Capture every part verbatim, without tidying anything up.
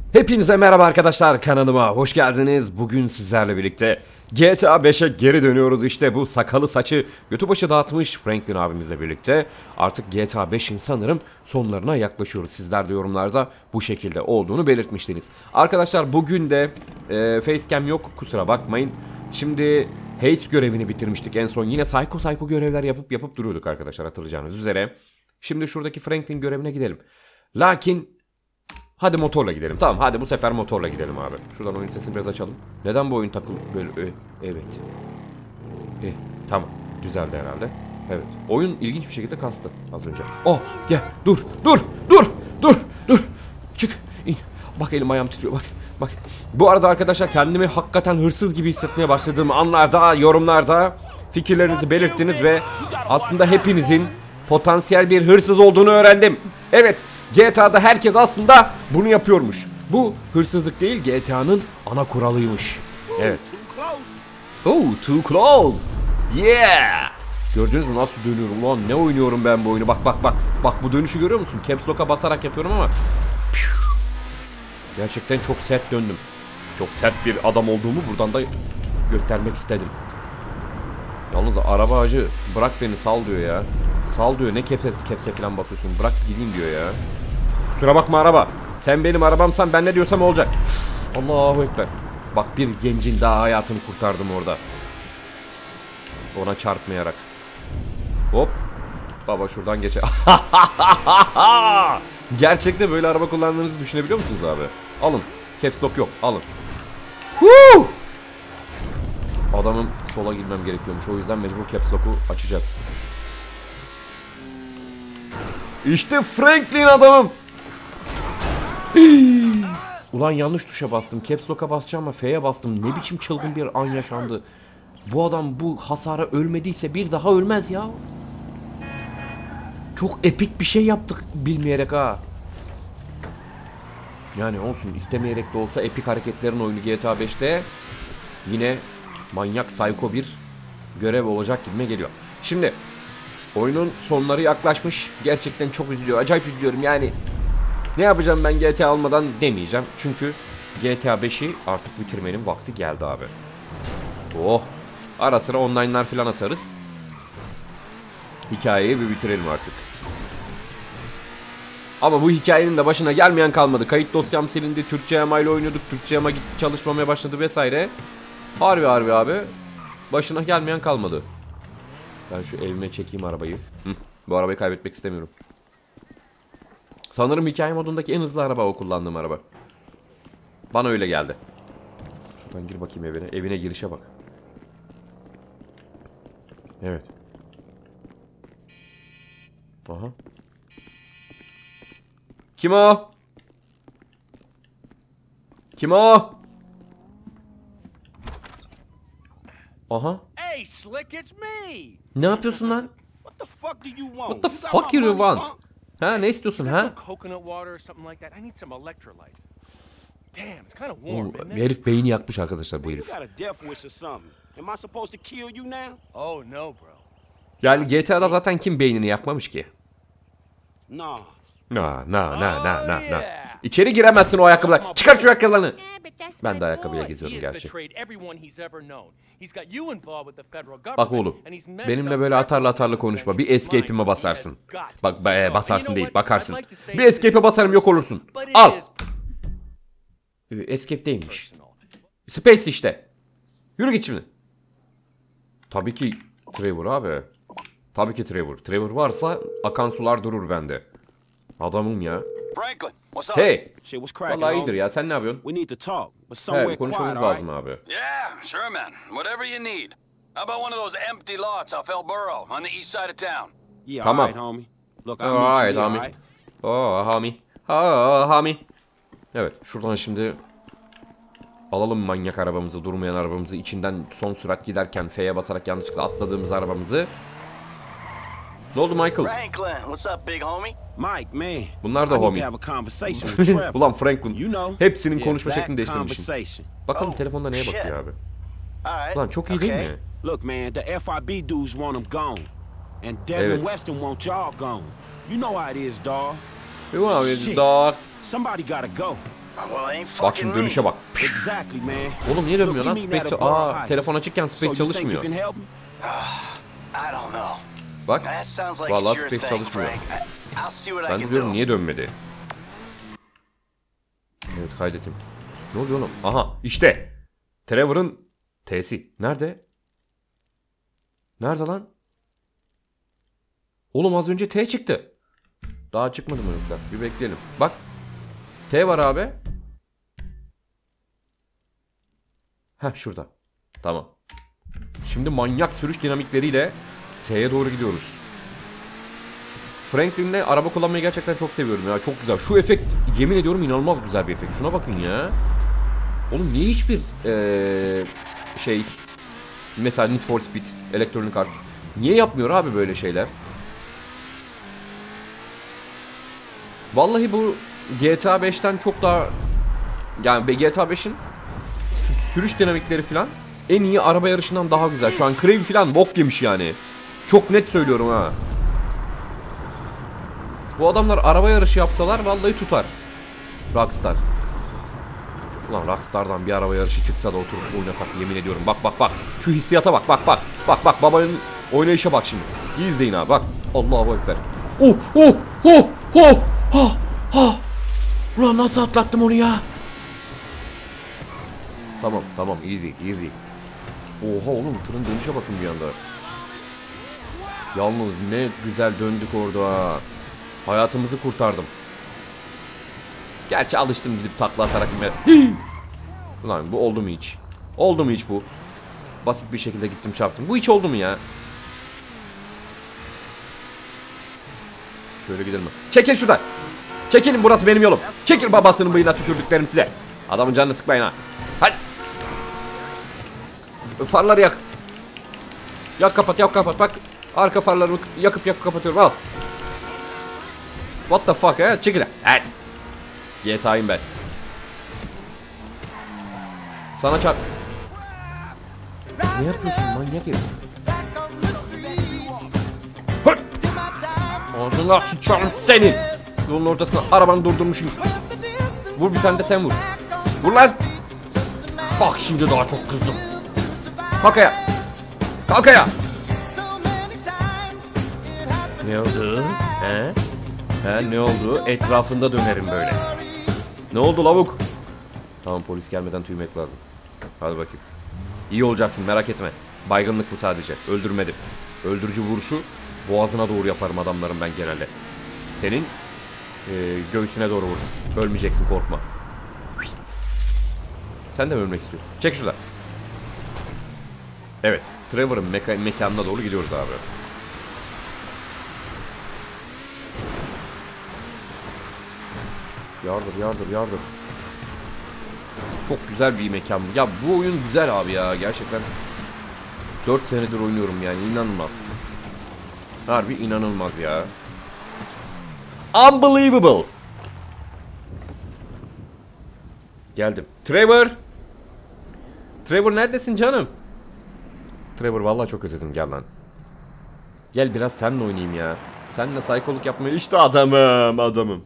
Hepinize merhaba arkadaşlar, kanalıma hoş geldiniz. Bugün sizlerle birlikte G T A beşe geri dönüyoruz. İşte bu sakalı saçı götü başı dağıtmış Franklin abimizle birlikte artık G T A beşin sanırım sonlarına yaklaşıyoruz. Sizler de yorumlarda bu şekilde olduğunu belirtmiştiniz. Arkadaşlar bugün de e, facecam yok, kusura bakmayın. Şimdi Haze görevini bitirmiştik en son. Yine psycho psycho görevler yapıp yapıp duruyorduk arkadaşlar, hatırlayacağınız üzere. Şimdi şuradaki Franklin görevine gidelim. Lakin hadi motorla gidelim. Tamam, hadi bu sefer motorla gidelim abi. Şuradan oyun sesini biraz açalım. Neden bu oyun takılı böyle? E, evet. E, tamam. Düzeldi herhalde. Evet. Oyun ilginç bir şekilde kastı az önce. Oh, gel. Dur. Dur. Dur. Dur. Dur. Çık. İn. Bak, elim ayağım titriyor. Bak. Bak. Bu arada arkadaşlar, kendimi hakikaten hırsız gibi hissetmeye başladığım anlarda, yorumlarda fikirlerinizi belirttiniz ve aslında hepinizin potansiyel bir hırsız olduğunu öğrendim. Evet. G T A'da herkes aslında bunu yapıyormuş. Bu hırsızlık değil, G T A'nın ana kuralıymış. Evet. Oh, too close. Yeah. Gördünüz mü nasıl dönüyorum lan? Ne oynuyorum ben bu oyunu? Bak bak bak. Bak, bu dönüşü görüyor musun? Caps Lock'a basarak yapıyorum ama gerçekten çok sert döndüm. Çok sert bir adam olduğumu buradan da göstermek istedim. Yalnız araba acı. Bırak beni, sal diyor ya. Sal diyor, ne kepse, kepse falan basıyorsun, bırak gideyim diyor ya. Kusura bakma araba, sen benim arabamsan ben ne diyorsam olacak. Allahu Ekber. Bak, bir gencin daha hayatını kurtardım orada. Ona çarpmayarak. Hop. Baba şuradan geçer. Gerçekte böyle araba kullandığınızı düşünebiliyor musunuz abi? Alın. Caps Lock yok, alın. Woo! Adamın sola girmem gerekiyormuş, o yüzden mecbur Caps Lock'u açacağız. İşte Franklin adamım. Ulan yanlış tuşa bastım. Caps Lock'a basacağım ama F'ye bastım. Ne biçim çılgın bir an yaşandı. Bu adam bu hasara ölmediyse bir daha ölmez ya. Çok epik bir şey yaptık bilmeyerek ha. Yani olsun, istemeyerek de olsa epik hareketlerin oyunu G T A beşte yine manyak psycho bir görev olacak gibime geliyor. Şimdi oyunun sonları yaklaşmış. Gerçekten çok üzülüyor. Acayip üzülüyorum yani. Ne yapacağım ben G T A almadan demeyeceğim. Çünkü G T A beşi artık bitirmenin vakti geldi abi. Oh. Ara sıra online'lar falan atarız. Hikayeyi bir bitirelim artık. Ama bu hikayenin de başına gelmeyen kalmadı. Kayıt dosyam silindi. Türkçe yama ile oynuyorduk. Türkçe yama çalışmamaya başladı vesaire. Harbi harbi abi. Başına gelmeyen kalmadı. Ben şu evime çekeyim arabayı. Hı, bu arabayı kaybetmek istemiyorum. Sanırım hikaye modundaki en hızlı araba o kullandığım araba. Bana öyle geldi. Şuradan gir bakayım evine. Evine girişe bak. Evet. Aha. Kim o? Kim o? Aha. Hey, Slick, it's me. Ne yapıyorsun lan? What the fuck do you want? What the fuck you want? Ha, ne istiyorsun ha? Coconut water or something like that. I need some electrolytes. Damn, it's kind of warm. Oğlum, herif beyni yakmış arkadaşlar bu herif. Oh no, bro. Yani G T A'da zaten kim beynini yakmamış ki? No. Na na na na na na. İçeri giremezsin o ayakkabılar. Çıkar şu ayakkabılarını. Ben de ayakkabıya geziyorum gerçi. Bak oğlum, benimle böyle atarlı atarlı konuşma. Bir escape'ime basarsın. Bak be, basarsın değil, bakarsın. Bir escape'e basarım, yok olursun. Al. Escape değilmiş. Space işte. Yürü git şimdi. Tabii ki Trevor abi. Tabii ki Trevor. Trevor varsa akan sular durur bende. Adamım ya. Franklin, what's up? Hey. Shit, what's cracking? Vallahi iyidir ya. Sen ne yapıyorsun? We need to talk, but somewhere Evet, quiet, konuşmamız all lazım right? abi. Yeah, sure, man. Whatever you need. How about one of those empty lots off El Burro on the east side of town? Yeah, Tamam. all right, homie. Look, I'll meet All you right, there, all homie. right? Oh, homie. Oh, homie. Evet, şuradan şimdi alalım manyak arabamızı, durmayan arabamızı, içinden son sürat giderken F'ye basarak yanlışlıkla atladığımız arabamızı. Ne oldu Michael? Franklin, what's up, big homie? Mike, man. Bunlar da I need to homie. have a conversation with Trevor. Ulan Franklin. You know, Hepsinin yeah, konuşma that şeklini değiştirmişim. conversation. Bakalım Oh, telefonda neye shit. bakıyor abi. All right. Ulan çok iyi değil okay. mi? Look, man, the F I B dudes want him gone. And Devin Evet. Weston want y'all gone. You know how it is, dog. You know how it is, Shit. dog. Somebody gotta go. Bak şimdi dönüşe bak. Exactly, man. Oğlum niye dönmüyor lan? Look, we meet Space at a bar Aa Heights. telefon açıkken So Space you think çalışmıyor. you can help me? I don't know. Bak. That sounds like Vallahi it's your Space thing, çalışmıyor. Frank. I- I'll see what I Ben de can diyorum do. niye dönmedi? Evet kaydettim. Ne oluyor oğlum? Aha işte. Trevor'ın T'si. Nerede? Nerede lan? Oğlum az önce T çıktı. Daha çıkmadı mı yoksa? Bir bekleyelim. Bak. T var abi. Heh şurada. Tamam. Şimdi manyak sürüş dinamikleriyle T'ye doğru gidiyoruz. Franklin'le araba kullanmayı gerçekten çok seviyorum ya. Çok güzel. Şu efekt yemin ediyorum inanılmaz güzel bir efekt. Şuna bakın ya. Oğlum niye hiçbir ee, şey mesela Need for Speed, Electronic Arts niye yapmıyor abi böyle şeyler? Vallahi bu G T A beşten çok daha yani G T A beşin sürüş dinamikleri falan en iyi araba yarışından daha güzel. Şu an Crave falan bok yemiş yani. Çok net söylüyorum ha. Bu adamlar araba yarışı yapsalar vallahi tutar. Rockstar. Ulan Rockstar'dan bir araba yarışı çıksa da oturup oynasak yemin ediyorum. Bak bak bak. Şu hissiyata bak bak bak. Bak bak babanın oynayışa bak şimdi. İyi izleyin abi bak. Allahu Ekber. Oh oh oh oh ha ha. Ulan nasıl atlattım onu ya? Tamam tamam easy easy. Oha oğlum tırın dönüşe bakın bir anda. Yalnız ne güzel döndük orada ha. Hayatımızı kurtardım. Gerçi alıştım gidip takla atarak inme. Ulan bu oldu mu hiç? Oldu mu hiç bu? Basit bir şekilde gittim çarptım. Bu hiç oldu mu ya? Şöyle gidelim mi? Çekil şuradan. Çekilin burası benim yolum. Çekil babasının bıyığına tükürdüklerim size. Adamın canını sıkmayın ha. Hadi. Farları yak. Yak kapat yak kapat bak. Arka farlarımı yakıp yakıp kapatıyorum al. What the fuck he? Çekil. Hadi. G T A'yım ben. Sana çarp. Ne yapıyorsun manyak herif? Hıt! Ağzına sıçarım senin. Yolun ortasına arabanı durdurmuşum. Vur bir tane de sen vur. Vur lan. Bak şimdi daha çok kızdım. Kalk ayağa. Kalk ayağa. Ne oldu? He? He ne oldu? Etrafında dönerim böyle. Ne oldu lavuk? Tamam polis gelmeden tüymek lazım. Hadi bakayım. İyi olacaksın merak etme. Baygınlık bu sadece. Öldürmedim. Öldürücü vuruşu boğazına doğru yaparım adamların ben genelde. Senin e, göğsüne doğru vurdum. Ölmeyeceksin korkma. Sen de mi ölmek istiyorsun? Çek şuradan. Evet. Trevor'ın meka mekanına doğru gidiyoruz abi. Yardır yardır yardır. Çok güzel bir mekan. Ya bu oyun güzel abi ya gerçekten. dört senedir oynuyorum yani inanılmaz. Harbi inanılmaz ya. Unbelievable. Geldim. Trevor. Trevor neredesin canım? Trevor vallahi çok özledim gel lan. Gel biraz seninle oynayayım ya. Seninle saykoluk yapmaya işte adamım adamım.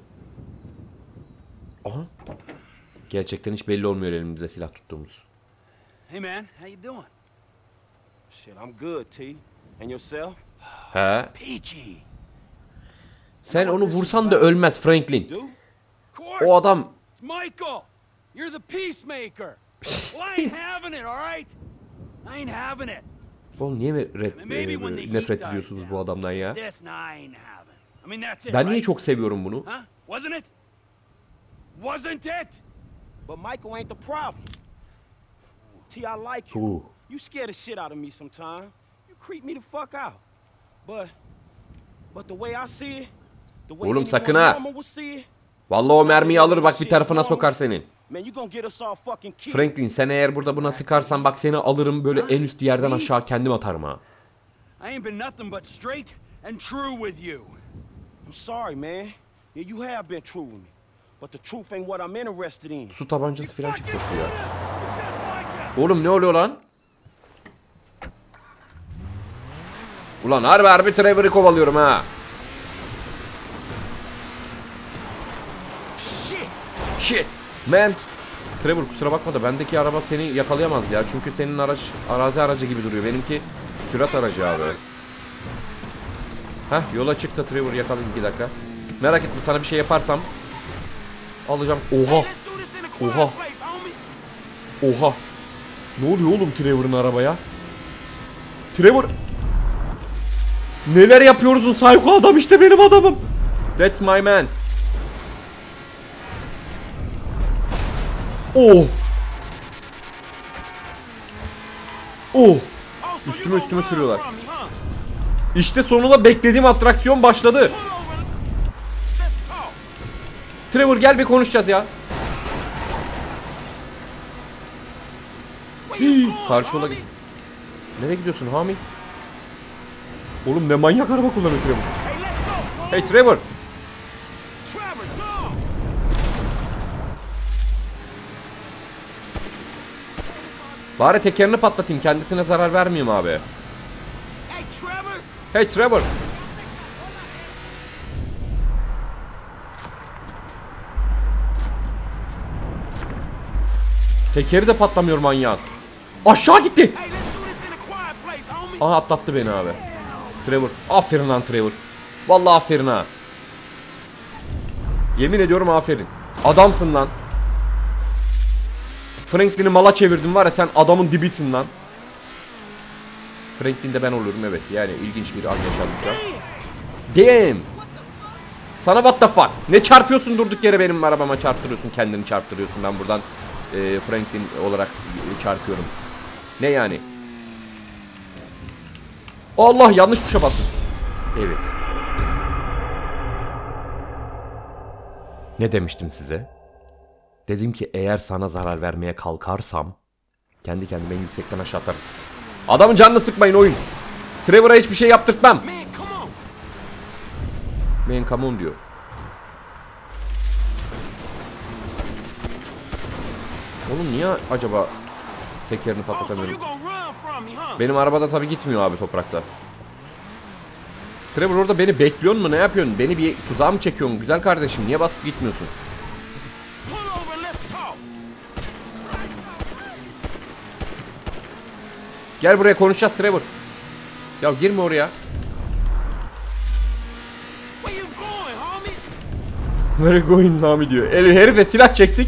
Aha. Gerçekten hiç belli olmuyor elimizde silah tuttuğumuz. Hey man, how you doing? Shit, I'm good, T. And yourself? He. Peachy. Sen onu vursan da ölmez Franklin. Dude? Of course. O adam It's Michael. You're the peacemaker. Well, I ain't having it, all right? I ain't having it. oğlum niye red, Maybe e, when the heat nefret dies ediyorsunuz down. bu adamdan ya? This I ain't having. I mean that's it. Ben niye right? çok seviyorum bunu? Huh? Wasn't it? Wasn't it? But Michael ain't the problem. T, I like you. Ooh. You scare the shit out of me sometimes. You creep me the fuck out. But, but the way I see it, the way Oğlum anyone sakın ha. normal would see it, Vallahi o mermiyi alır bak bir tarafına sokar senin. man, you gonna get us all fucking killed. Franklin sen eğer burada buna sıkarsan bak seni alırım böyle en üst yerden aşağı kendim atarım ha. I ain't been nothing but straight and true with you. I'm sorry, man. Yeah, you have been true with me. But the truth ain't what I'm interested in. Su tabancası falan çıksa şu ya. Just like it. Oğlum ne oluyor lan? Ulan harbi harbi Trevor'ı kovalıyorum ha. Shit! Shit. Man. Trevor kusura bakma da bendeki araba seni yakalayamaz ya. Çünkü senin araç arazi aracı gibi duruyor. Benimki sürat aracı abi. Heh, yola çık da Trevor yakalayın iki dakika. Merak etme, sana bir şey yaparsam alacağım. Oha. Oha. Oha. Ne oluyor oğlum Trevor'ın arabaya? Trevor. Neler yapıyorsun psycho adam, işte benim adamım. That's my man. Oh. Oh. Üstüme üstüme sürüyorlar. İşte sonunda beklediğim atraksiyon başladı. Trevor gel bir konuşacağız ya. Hii, karşı yola git. Nereye gidiyorsun Hami? Oğlum ne manyak araba kullanıyor Trevor. Hey Trevor. Bari tekerini patlatayım, kendisine zarar vermeyeyim abi. Hey Trevor. Tekeri de patlamıyor manyak. Aşağı gitti. Aha atlattı beni abi. Trevor. Aferin lan Trevor. Vallahi aferin ha. Yemin ediyorum aferin. Adamsın lan. Franklin'i mala çevirdin var ya, sen adamın dibisin lan. Franklin de ben olurum evet. Yani ilginç bir an yaşadım şu an. Damn. Sana what the fuck? Ne çarpıyorsun durduk yere, benim arabama çarptırıyorsun, kendini çarptırıyorsun. Ben buradan e, Franklin olarak çarpıyorum. Ne yani? Allah, yanlış tuşa bastım. Evet. Ne demiştim size? Dedim ki eğer sana zarar vermeye kalkarsam kendi kendime yüksekten aşağı atarım. Adamın canını sıkmayın oyun. Trevor'a hiçbir şey yaptırtmam. Man come on diyor. Oğlum niye acaba tekerini patlatamıyorum? Benim arabada tabi gitmiyor abi toprakta. Trevor orada beni bekliyor mu, ne yapıyorsun? Beni bir tuzağa mı çekiyorsun güzel kardeşim? Niye basıp gitmiyorsun? Gel buraya konuşacağız Trevor. Ya girme oraya. Where you going Hami diyor. El herife silah çektik.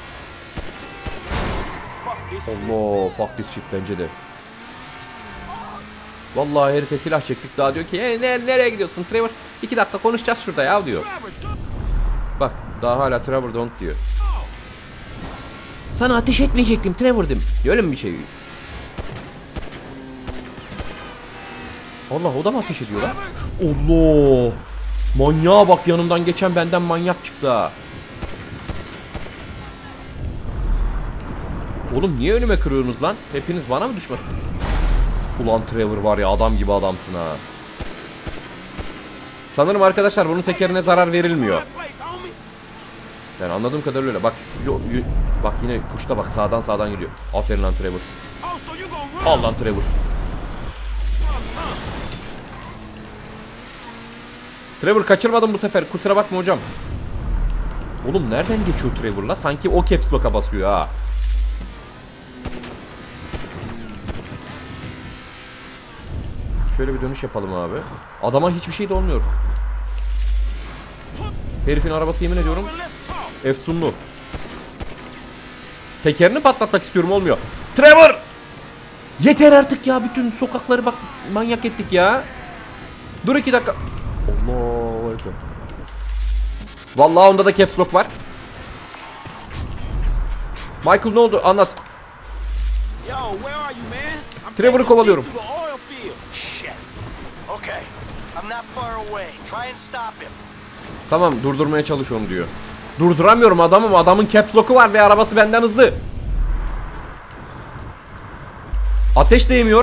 Allah, fuck this shit bence de. Vallahi herife silah çektik, daha diyor ki e, ne, nereye gidiyorsun Trevor? İki dakika konuşacağız şurada ya diyor. Bak daha hala Trevor don't diyor. Sana ateş etmeyecektim Trevor dedim. Öyle mi bir şey? Allah, o da mı ateş ediyor lan? Allah! Manyağa bak, yanımdan geçen benden manyak çıktı ha. Oğlum niye önüme kırıyorsunuz lan? Hepiniz bana mı düşman? Ulan Trevor var ya, adam gibi adamsın ha. Sanırım arkadaşlar bunun tekerine zarar verilmiyor. Yani anladığım kadarıyla öyle. Bak yo, yo, bak yine puşta bak, sağdan sağdan geliyor. Aferin lan Trevor. Al lan Trevor. Trevor kaçırmadım bu sefer, kusura bakma hocam. Oğlum nereden geçiyor Trevor'la? Sanki o caps lock'a basıyor ha. Şöyle bir dönüş yapalım abi. Adama hiçbir şey de olmuyor. Herifin arabası yemin ediyorum efsunlu. Tekerini patlatmak istiyorum, olmuyor. Trevor! Yeter artık ya, bütün sokakları bak manyak ettik ya. Dur iki dakika. Allah ekber. Vallahi onda da caps lock var. Michael ne oldu? Anlat. Trevor'ı kovalıyorum. Tamam, durdurmaya çalışıyorum diyor. Durduramıyorum adamım, adamın caps lock'u var ve arabası benden hızlı. Ateş değmiyor.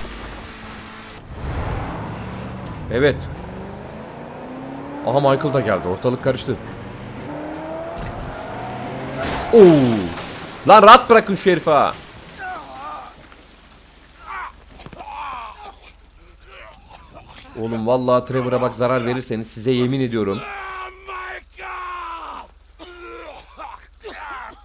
Evet. Aha Michael da geldi, ortalık karıştı. Oo. Lan rahat bırakın şu herifi ha. Oğlum vallahi Trevor'a bak, zarar verirseniz size yemin ediyorum.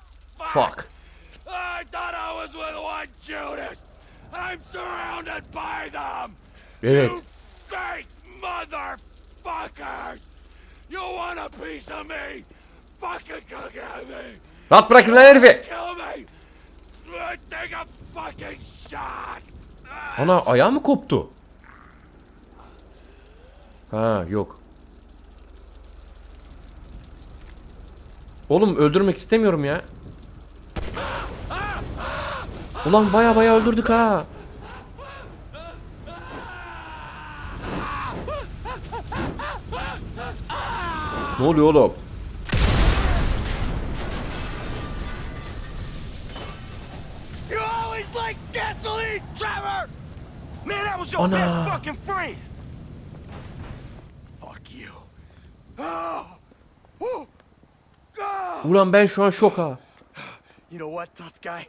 buy them. Evet. You fake motherfuckers. You want a piece of me? Fucking come at me. Rahat bırakın lan herifi. Kill me. Take a fucking shot. Ana ayağı mı koptu? Ha yok. Oğlum öldürmek istemiyorum ya. Ulan baya baya öldürdük ha. Ne oluyor oğlum? You always like gasoline, Trevor! Man, that was your Ana. best fucking friend! Fuck you. Oh. Woo. Oh. Ulan ben şu an şok ha. You know what, tough guy?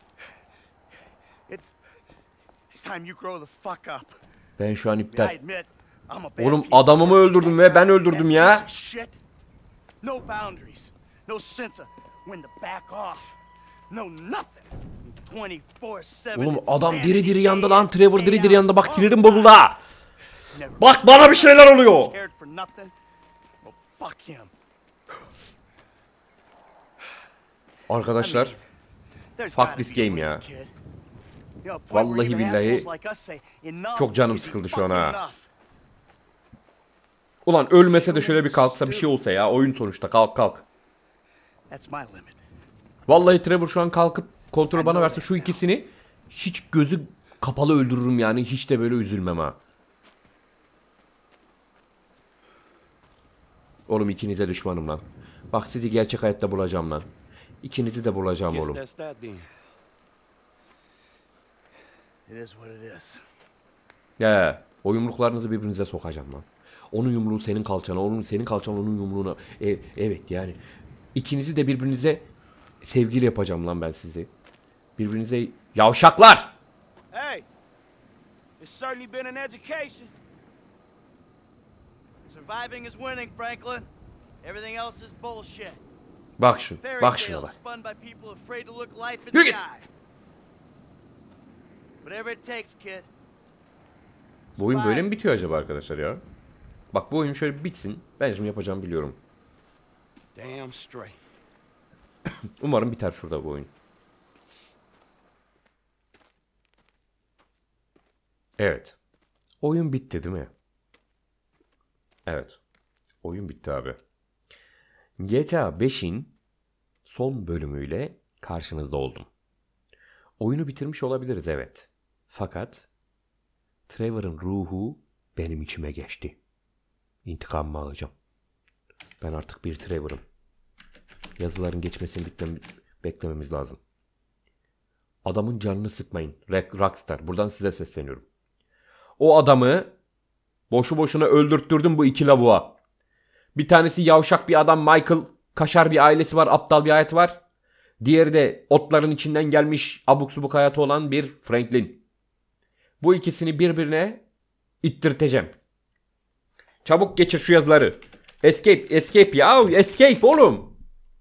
It's it's time you grow the fuck up. Ben şu an I iptal. admit I'm a bad Oğlum piece of adamımı work. öldürdüm ve ben öldürdüm That ya. piece of shit. No boundaries. No sense of when to back off. No nothing. twenty-four seven. Oğlum adam diri diri yandı lan. Trevor diri diri yandı. Bak sinirim bozuldu ha. Bak bana bir şeyler oluyor. Cared for nothing. Well, fuck him. Arkadaşlar There's Fuck gotta this be a game way, ya. kid. You know, a point Vallahi where even billahi assholes like us say, enough çok canım is sıkıldı şu an fucking ha. enough. Ulan ölmese de şöyle bir kalksa bir şey olsa ya. Oyun sonuçta kalk kalk. That's my limit. Vallahi Trevor şu an kalkıp kontrolü bana verse şu ikisini hiç gözü kapalı öldürürüm yani. Hiç de böyle üzülmem ha. Oğlum ikinize düşmanım lan. Bak sizi gerçek hayatta bulacağım lan. İkinizi de bulacağım Guess oğlum. that's that then. It is what it is. Ya o yumruklarınızı birbirinize sokacağım lan. Onun yumruğu senin kalçana, onun senin kalçan onun yumruğuna. E, evet yani. İkinizi de birbirinize sevgili yapacağım lan ben sizi. Birbirinize yavşaklar. Hey, it's certainly been an education. Surviving is winning, Franklin. Everything else is bullshit. Bak şu, Fairy bak şuna tales bak. spun by people afraid to look life in Yürü the git. eye. Whatever it takes, kid. Bu oyun böyle mi bitiyor acaba arkadaşlar ya? Bak bu oyun şöyle bir bitsin. Ben şimdi yapacağımı biliyorum. Damn straight. Umarım biter şurada bu oyun. Evet. Oyun bitti değil mi? Evet. Oyun bitti abi. G T A beşin son bölümüyle karşınızda oldum. Oyunu bitirmiş olabiliriz evet. Fakat Trevor'ın ruhu benim içime geçti. İntikamımı alacağım. Ben artık bir Trevor'ım. Yazıların geçmesini bitlem- beklememiz lazım. Adamın canını sıkmayın. Rockstar. Buradan size sesleniyorum. O adamı boşu boşuna öldürttürdüm bu iki lavuğa. Bir tanesi yavşak bir adam Michael. Kaşar bir ailesi var. Aptal bir hayatı var. Diğeri de otların içinden gelmiş abuk subuk hayatı olan bir Franklin. Bu ikisini birbirine ittirteceğim. Çabuk geçir şu yazıları. Escape, escape ya. Escape oğlum.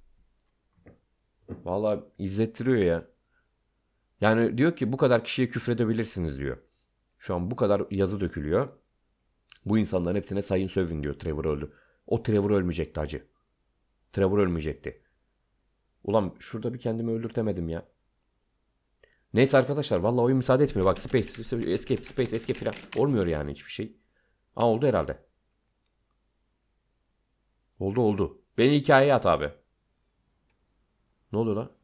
Vallahi izlettiriyor ya. Yani diyor ki bu kadar kişiye küfredebilirsiniz diyor. Şu an bu kadar yazı dökülüyor. Bu insanların hepsine sayın sövün diyor. Trevor öldü. O Trevor ölmeyecekti hacı. Trevor ölmeyecekti. Ulan şurada bir kendimi öldürtemedim ya. Neyse arkadaşlar vallahi oyun müsaade etmiyor. Bak space, escape, space, escape falan. Olmuyor yani hiçbir şey. Aa oldu herhalde. Oldu oldu. Beni hikayeye at abi. Ne oluyor lan?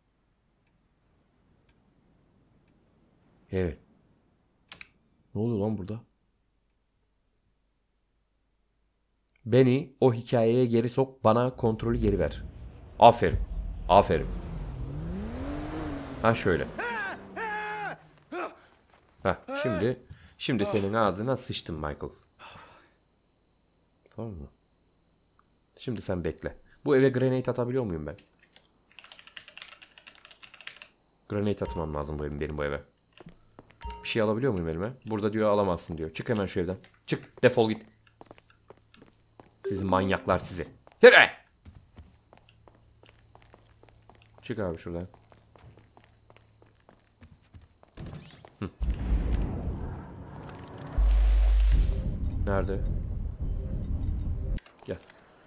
Evet. Ne oluyor lan burada? Beni o hikayeye geri sok. Bana kontrolü geri ver. Aferin. Aferin. Ha şöyle. Ha şimdi. Şimdi senin ağzına sıçtım Michael. Tamam mı? Şimdi sen bekle. Bu eve grenade atabiliyor muyum ben? Grenade atmam lazım benim, benim bu eve. Bir şey alabiliyor muyum elime? Burada diyor alamazsın diyor. Çık hemen şu evden. Çık defol git. Siz manyaklar sizi. Yürü! Çık abi şuradan. Hı. Nerede? Gel.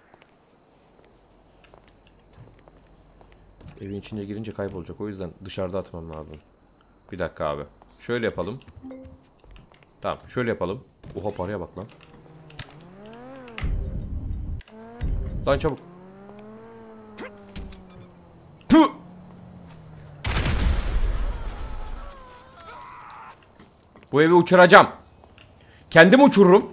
Evin içine girince kaybolacak. O yüzden dışarıda atmam lazım. Bir dakika abi. Şöyle yapalım. Tamam, şöyle yapalım. Oha, paraya bak lan. Lan çabuk. Tüh! Bu evi uçuracağım. Kendim uçururum.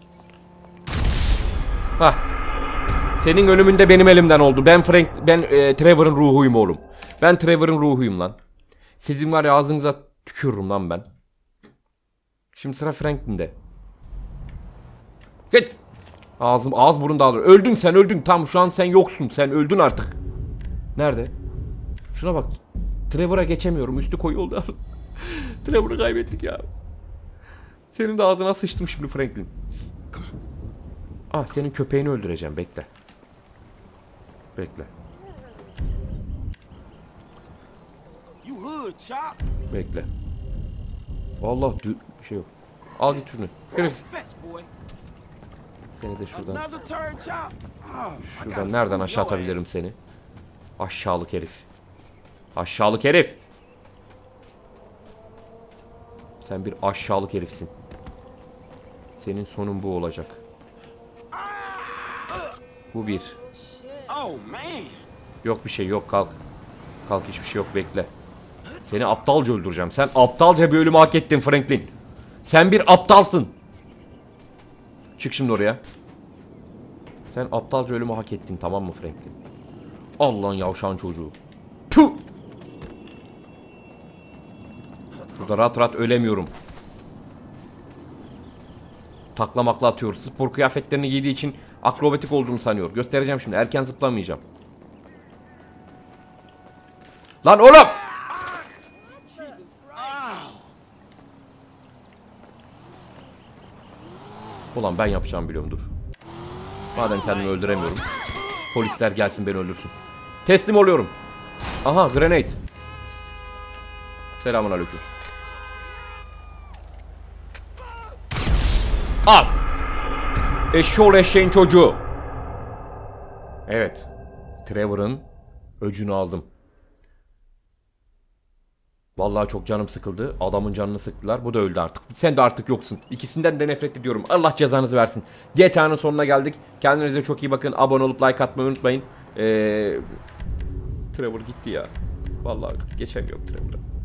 Hah. Senin ölümünde benim elimden oldu. Ben Frank, ben e, Trevor'ın ruhuyum oğlum. Ben Trevor'ın ruhuyum lan. Sizin var ya ağzınıza tükürürüm lan ben. Şimdi sıra Franklin'de. Git. Ağzım, ağız burun dağılıyor. Öldün sen, öldün. Tam şu an sen yoksun. Sen öldün artık. Nerede? Şuna bak. Trevor'a geçemiyorum. Üstü koyu oldu. Trevor'ı kaybettik ya. Senin de ağzına sıçtım şimdi Franklin. Ah, senin köpeğini öldüreceğim. Bekle. Bekle. You hood, Chop. Bekle. Vallahi bir şey yok. Al git şunu. Evet. Fetch, boy. Seni de şuradan. Another turn, Chop. Oh, I Şuradan gotta nereden school aşağı your atabilirim seni? Aşağılık herif. Aşağılık herif. Sen bir aşağılık herifsin. Senin sonun bu olacak. Bu bir. ass. Oh, man. Yok bir şey yok, kalk. Kalk, hiçbir şey yok, bekle. Seni aptalca öldüreceğim. Sen aptalca bir ölümü hak ettin Franklin. Sen bir aptalsın. Çık şimdi oraya. Sen aptalca ölümü hak ettin, tamam mı Franklin? Allah'ın yavşağın çocuğu. Puh! Şurada rahat rahat ölemiyorum. Taklamakla atıyor. Spor kıyafetlerini giydiği için akrobatik olduğunu sanıyor. Göstereceğim şimdi. Erken zıplamayacağım. Lan oğlum! Ulan ben yapacağım biliyorum, dur. Madem kendimi öldüremiyorum. Polisler gelsin beni öldürsün. Teslim oluyorum. Aha, grenade. Selamun aleyküm. Al. Eşşoğlu eşeğin çocuğu. Evet. Trevor'ın öcünü aldım. Vallahi çok canım sıkıldı. Adamın canını sıktılar. Bu da öldü artık. Sen de artık yoksun. İkisinden de nefret ediyorum. Allah cezanızı versin. G T A'nın sonuna geldik. Kendinize çok iyi bakın. Abone olup like atmayı unutmayın. Ee, Trevor gitti ya. Vallahi geçemiyorum Trevor'a.